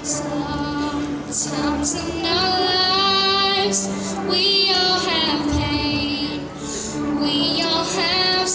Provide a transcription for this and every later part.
Sometimes in our lives, we all have pain, we all have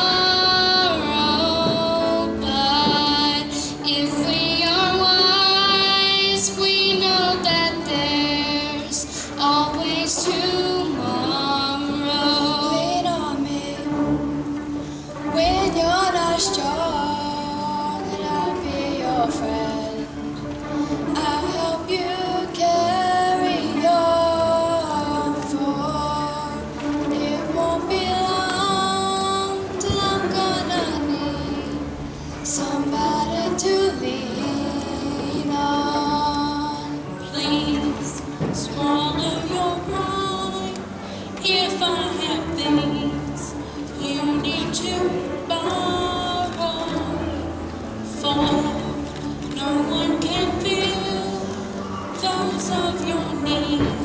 sorrow, but if we are wise, we know that there's always tomorrow. Lean on me when you're not strong, and I'll be your friend. I'll help you carry on, for it won't be long till I'm gonna need somebody to lean on. Please swallow your pride. If I have things you need to borrow, for no one can fill those of your needs.